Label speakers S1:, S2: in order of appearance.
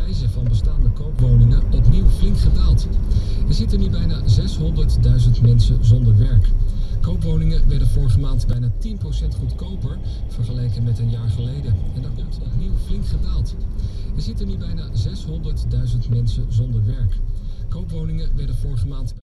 S1: prijzen van bestaande koopwoningen opnieuw flink gedaald. Er zitten nu bijna 600.000 mensen zonder werk. Koopwoningen werden vorige maand bijna 10% goedkoper vergeleken met een jaar geleden. En dat komt opnieuw flink gedaald. Er zitten nu bijna 600.000 mensen zonder werk. Koopwoningen werden vorige maand